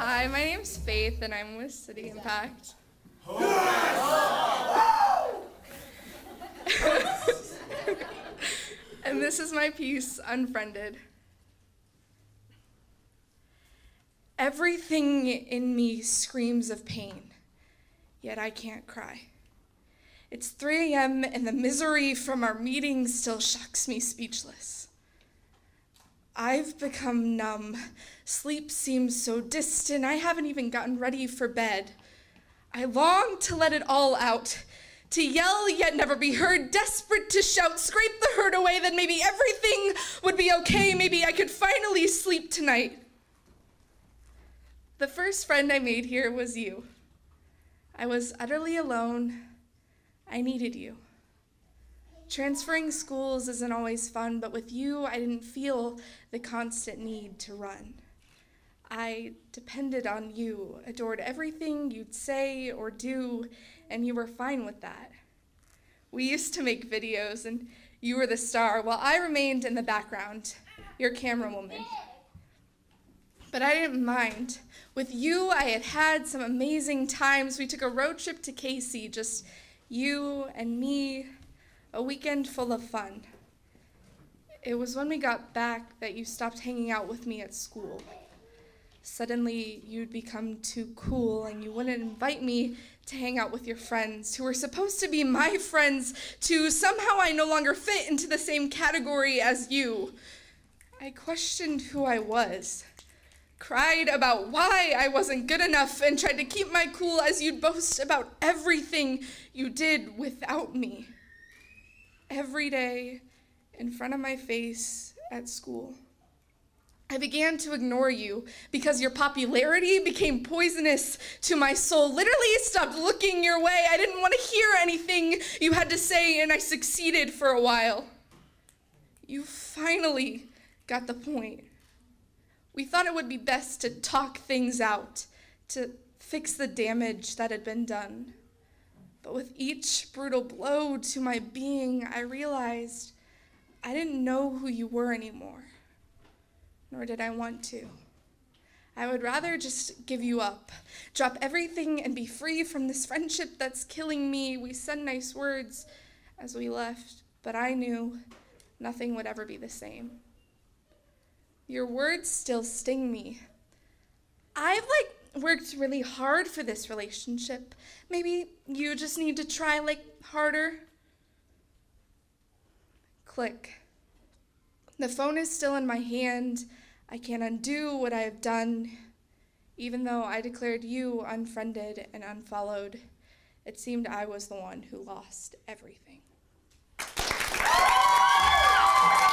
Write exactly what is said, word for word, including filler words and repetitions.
Hi, my name's Faith, and I'm with City Impact. And this is my piece, Unfriended. Everything in me screams of pain, yet I can't cry. It's three a m and the misery from our meeting still shocks me speechless. I've become numb. Sleep seems so distant, I haven't even gotten ready for bed. I long to let it all out, to yell yet never be heard, desperate to shout, scrape the hurt away, then maybe everything would be okay, maybe I could finally sleep tonight. The first friend I made here was you. I was utterly alone. I needed you. Transferring schools isn't always fun, but with you, I didn't feel the constant need to run. I depended on you, adored everything you'd say or do, and you were fine with that. We used to make videos, and you were the star, while I remained in the background, your camera woman. But I didn't mind. With you, I had had some amazing times. We took a road trip to K C, just you and me, a weekend full of fun. It was when we got back that you stopped hanging out with me at school. Suddenly, you'd become too cool and you wouldn't invite me to hang out with your friends, who were supposed to be my friends, too. Somehow I no longer fit into the same category as you. I questioned who I was, cried about why I wasn't good enough, and tried to keep my cool as you'd boast about everything you did without me. Every day, in front of my face at school, I began to ignore you because your popularity became poisonous to my soul. Literally stopped looking your way. I didn't want to hear anything you had to say, and I succeeded for a while. You finally got the point. We thought it would be best to talk things out, to fix the damage that had been done. But with each brutal blow to my being, I realized I didn't know who you were anymore, nor did I want to. I would rather just give you up, drop everything and be free from this friendship that's killing me. We said nice words as we left, but I knew nothing would ever be the same. Your words still sting me. I've like worked really hard for this relationship. Maybe you just need to try like harder. Click. The phone is still in my hand. I can't undo what I have done. Even though I declared you unfriended and unfollowed, it seemed I was the one who lost everything.